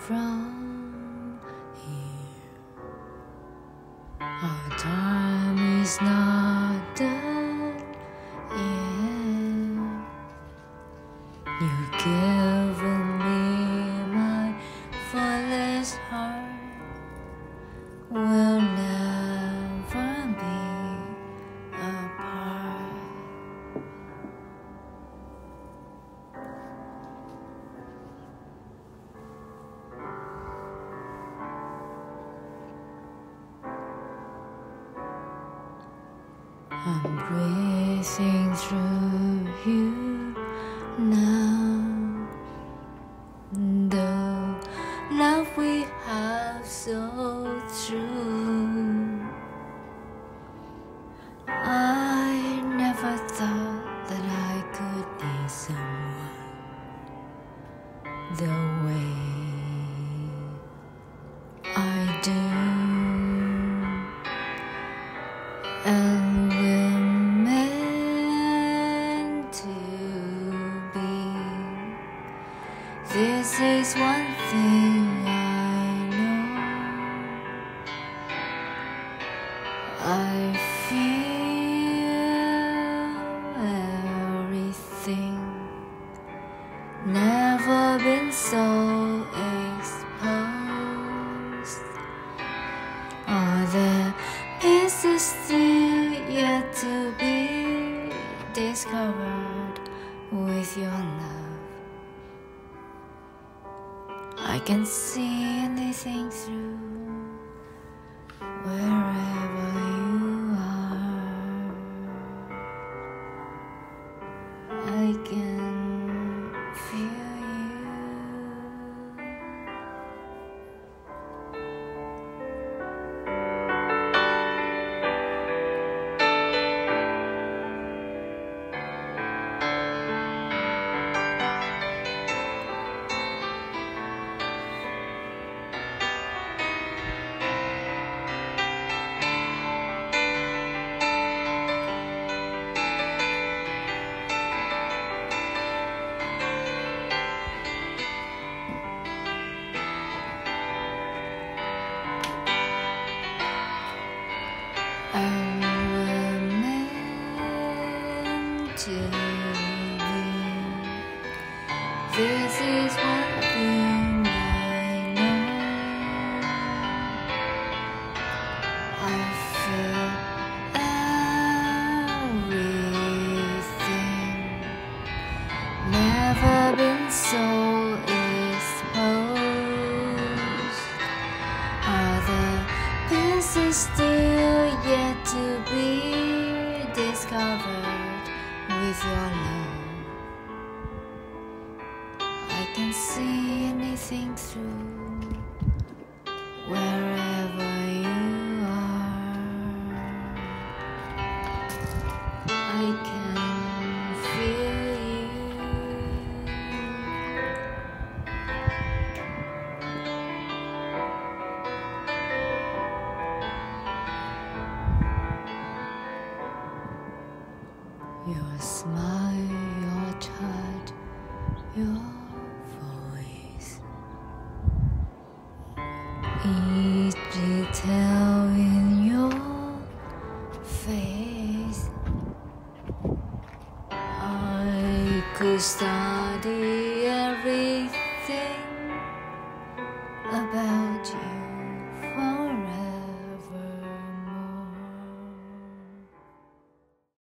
from here. Our time is not done yet. You've given me my fullest heart. We'll never be apart. I'm breathing through you now. The love we have so true. I never thought that I could need someone the way I do. And we're meant to be. This is one thing I know. I feel everything. Never been so exposed. Are there pieces still yet to be discovered with your love? I can see anything through wherever you are. I can feel you. And we're meant to be. This is one thing I know. I feel everything. Never been so exposed. Are there pieces still yet to be discovered with your love? I can see anything through wherever you are. I can feel you. Your smile, your touch, your voice. Each detail in your face. I could study everything